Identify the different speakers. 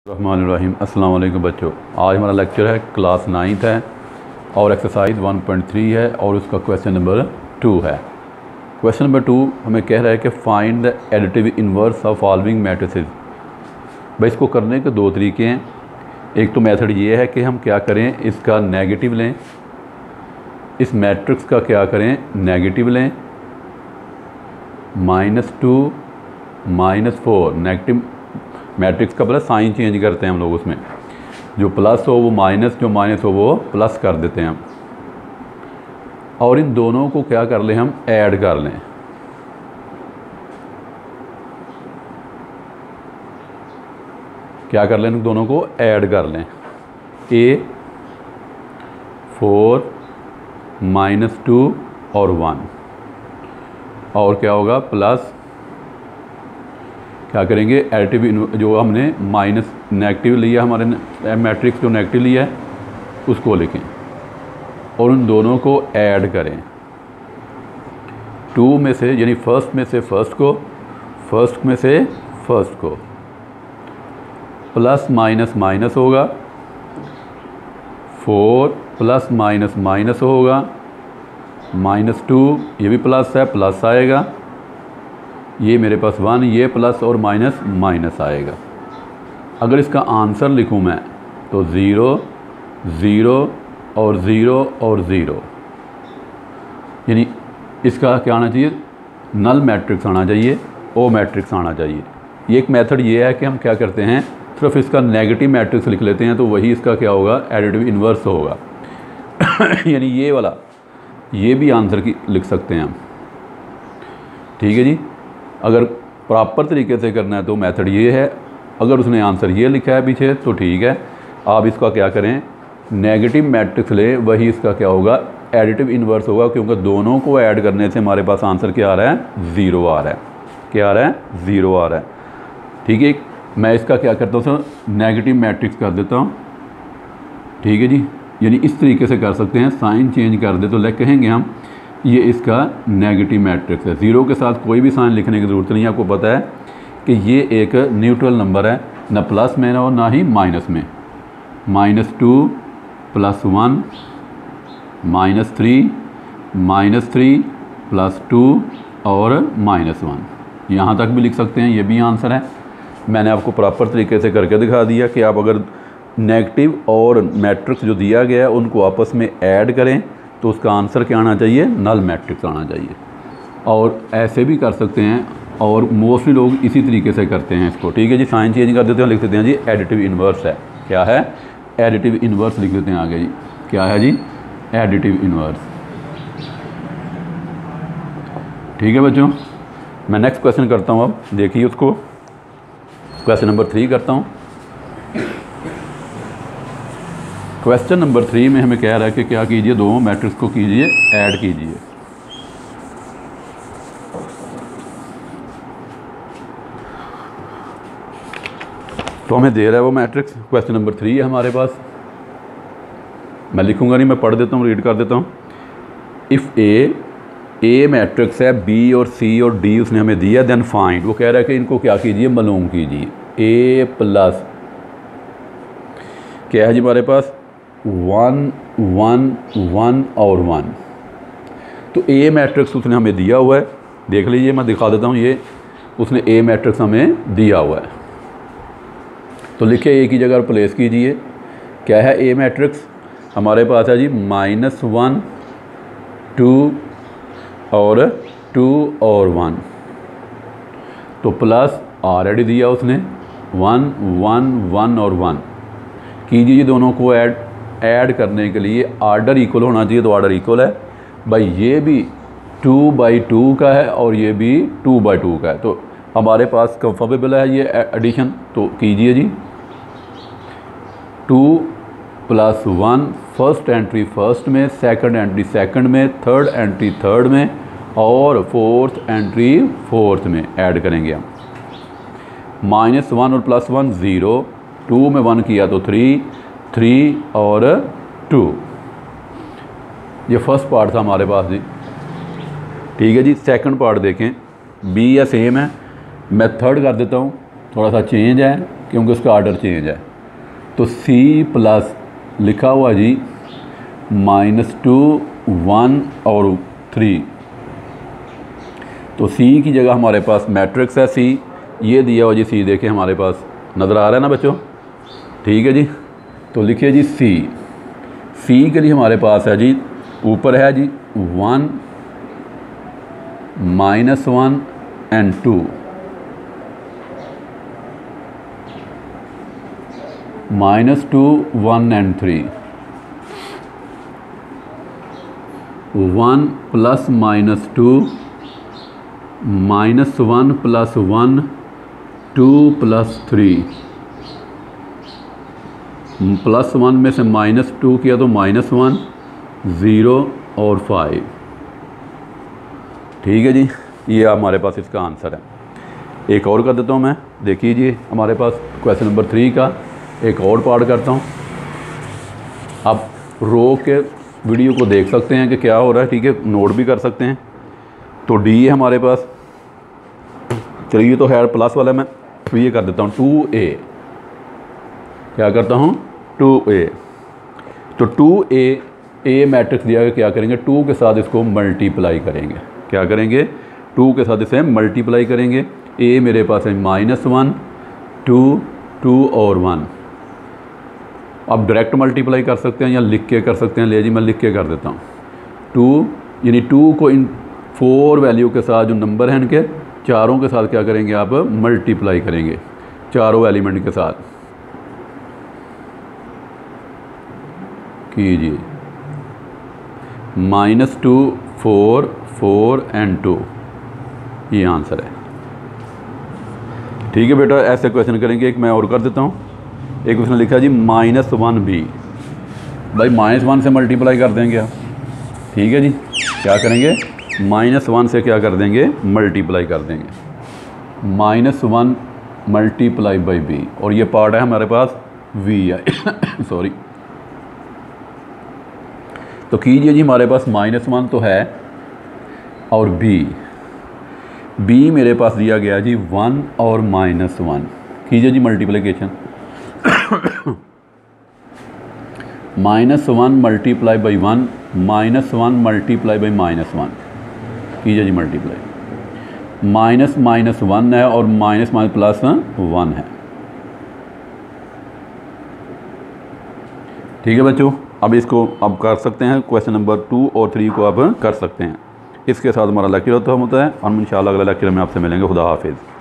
Speaker 1: रहमानिर्रहीम। अस्सलाम वालेकुम बच्चों, आज हमारा लेक्चर है क्लास 9th है और एक्सरसाइज 1.3 है और उसका क्वेश्चन नंबर 2 है। क्वेश्चन नंबर 2 हमें कह रहा है कि find the additive inverse of following matrices. भाई इसको करने के दो तरीके हैं। एक तो मेथड ये है कि हम क्या करें, इसका नेगेटिव लें, इस मैट्रिक्स का क्या करें नेगेटिव लें, -2 -4 नेगेटिव मैट्रिक्स का प्लस साइन चेंज करते हैं हम लोग, उसमें जो प्लस हो वो माइनस, जो माइनस हो वो प्लस कर देते हैं हम। और इन दोनों को क्या कर लें, हम ऐड कर लें। क्या कर लें, इन दोनों को ऐड कर लें। A4 -2 और 1 और क्या होगा प्लस, क्या करेंगे एडिटिव जो हमने माइनस नेगेटिव लिया, हमारे मैट्रिक्स जो नेगेटिव लिया है उसको लिखें और उन दोनों को ऐड करें। 2 में से यानी फर्स्ट में से फर्स्ट को, फर्स्ट में से फर्स्ट को, प्लस माइनस माइनस होगा, 4 प्लस माइनस माइनस होगा, -2 ये भी प्लस है, प्लस आएगा, ये मेरे पास 1, ये प्लस और माइनस माइनस आएगा। अगर इसका आंसर लिखूं मैं तो 0 0 और 0 और 0, यानी इसका क्या आना चाहिए, नल मैट्रिक्स आना चाहिए, ओ मैट्रिक्स आना चाहिए। ये एक मेथड ये है कि हम क्या करते हैं, सिर्फ इसका नेगेटिव मैट्रिक्स लिख लेते हैं तो वही इसका क्या होगा एडिटिव इन्वर्स होगा। यानी ये वाला, ये भी आंसर की लिख सकते हैं हम। ठीक है जी। अगर प्रॉपर तरीके से करना है तो मेथड ये है, अगर उसने आंसर ये लिखा है पीछे तो ठीक है, आप इसका क्या करें नेगेटिव मैट्रिक्स लें, वही इसका क्या होगा एडिटिव इन्वर्स होगा, क्योंकि दोनों को ऐड करने से हमारे पास आंसर क्या आ रहा है 0 आ रहा है। क्या आ रहा है 0 आ रहा है। ठीक है, मैं इसका क्या करता हूँ सर नेगेटिव मैट्रिक्स कर देता हूँ। ठीक है जी, यानी इस तरीके से कर सकते हैं, साइन चेंज कर दे तो कहेंगे हम ये इसका नेगेटिव मैट्रिक्स है। 0 के साथ कोई भी साइन लिखने की ज़रूरत नहीं है, आपको पता है कि ये एक न्यूट्रल नंबर है, ना प्लस में और ना ही माइनस में। -2 + 1 -3 +2 और -1, यहाँ तक भी लिख सकते हैं, ये भी आंसर है। मैंने आपको प्रॉपर तरीके से करके दिखा दिया कि आप अगर नेगेटिव और मैट्रिक्स जो दिया गया है उनको आपस में ऐड करें तो उसका आंसर क्या आना चाहिए, नल मैट्रिक्स आना चाहिए। और ऐसे भी कर सकते हैं और मोस्टली लोग इसी तरीके से करते हैं इसको। ठीक है जी, साइन चेंज कर देते हैं, लिख देते हैं जी एडिटिव इन्वर्स है। क्या है एडिटिव इन्वर्स लिख देते हैं आगे जी। क्या है जी एडिटिव इन्वर्स। ठीक है बच्चों, मैं नेक्स्ट क्वेश्चन करता हूँ। अब देखिए उसको, क्वेश्चन नंबर 3 करता हूँ। क्वेश्चन नंबर 3 में हमें कह रहा है कि क्या कीजिए, दोनों मैट्रिक्स को कीजिए ऐड कीजिए। तो हमें दे रहा है वो मैट्रिक्स, क्वेश्चन नंबर 3 है हमारे पास। मैं लिखूंगा नहीं, मैं पढ़ देता हूँ, रीड कर देता हूँ। इफ़ ए मैट्रिक्स है, बी और सी और डी उसने हमें दिया, देन फाइंड, वो कह रहा है कि इनको क्या कीजिए मालूम कीजिए। A प्लस क्या है जी हमारे पास 1 1 1 और 1। तो ए मैट्रिक्स उसने हमें दिया हुआ है, देख लीजिए, मैं दिखा देता हूँ। ये उसने ए मैट्रिक्स हमें दिया हुआ है, तो लिखे ए की जगह प्लेस कीजिए। क्या है ए मैट्रिक्स हमारे पास है जी -1 2 और 2 और 1, तो प्लस ऑलरेडी दिया उसने 1 1 1 और 1। कीजिए दोनों को ऐड करने के लिए आर्डर इक्वल होना चाहिए, तो आर्डर इक्वल है भाई। ये भी 2/2 का है और ये भी 2/2 का है, तो हमारे पास कंफर्मेबल है ये एडिशन। तो कीजिए जी 2 + 1 फर्स्ट एंट्री फर्स्ट में, सेकंड एंट्री सेकंड में, थर्ड एंट्री थर्ड में और फोर्थ एंट्री फोर्थ में ऐड करेंगे हम। -1 और +1 0, 2 में 1 किया तो 3 और 2। ये फर्स्ट पार्ट था हमारे पास जी। ठीक है जी, सेकंड पार्ट देखें, बी या सेम है, मैं थर्ड कर देता हूँ, थोड़ा सा चेंज है। क्योंकि उसका आर्डर चेंज है। तो सी प्लस लिखा हुआ जी -2 1 और 3। तो सी की जगह हमारे पास मैट्रिक्स है सी, ये दिया हुआ जी सी, देखें हमारे पास नज़र आ रहा है ना बच्चों, ठीक है जी। तो लिखिए जी सी के लिए हमारे पास है जी, ऊपर है जी 1 -1 and 2, -2 1 and 3, 1 plus -2 -1 plus 1 2 plus 3, +1 में से -2 किया तो -1 0 और 5, ठीक है जी। ये हमारे पास इसका आंसर है। एक और कर देता हूँ मैं, देखिए जी हमारे पास क्वेश्चन नंबर 3 का एक और पार्ट करता हूँ। आप रो के वीडियो को देख सकते हैं कि क्या हो रहा है, ठीक है, नोट भी कर सकते हैं। तो डी है हमारे पास, चलिए तो है प्लस वाला, मैं तो ये कर देता हूँ 2a, क्या करता हूँ 2a। तो 2a मैट्रिक्स दिया गया, क्या करेंगे 2 के साथ इसको मल्टीप्लाई करेंगे, क्या करेंगे 2 के साथ इसे मल्टीप्लाई करेंगे। a मेरे पास है -1 2 2 और 1। आप डायरेक्ट मल्टीप्लाई कर सकते हैं या लिख के कर सकते हैं, ले जी मैं लिख के कर देता हूँ। 2 यानी 2 को इन 4 वैल्यू के साथ जो नंबर हैं इनके चारों के साथ क्या करेंगे आप मल्टीप्लाई करेंगे, चारों एलिमेंट के साथ कीजिए। -2 4 4 एंड 2, ये आंसर है, ठीक है बेटा। ऐसे क्वेश्चन करेंगे। एक मैं और कर देता हूँ। एक उसने लिखा जी -1b, भाई -1 से मल्टीप्लाई कर देंगे आप, ठीक है जी। क्या करेंगे -1 से क्या कर देंगे मल्टीप्लाई कर देंगे, -1 मल्टीप्लाई बाई b, और ये पार्ट है हमारे पास v है सॉरी। तो कीजिए जी हमारे पास -1 तो है और b मेरे पास दिया गया जी 1 और -1, कीजिए जी multiplication. -1 multiply by 1 -1 multiply by -1, कीजिए जी मल्टीप्लाई। -1 है और +1 है, ठीक है बच्चों। अब इसको अब कर सकते हैं, क्वेश्चन नंबर 2 और 3 को अब कर सकते हैं। इसके साथ हमारा लेक्चर होता है और इंशाल्लाह अगला लेक्चर में आपसे मिलेंगे। खुदा हाफिज़।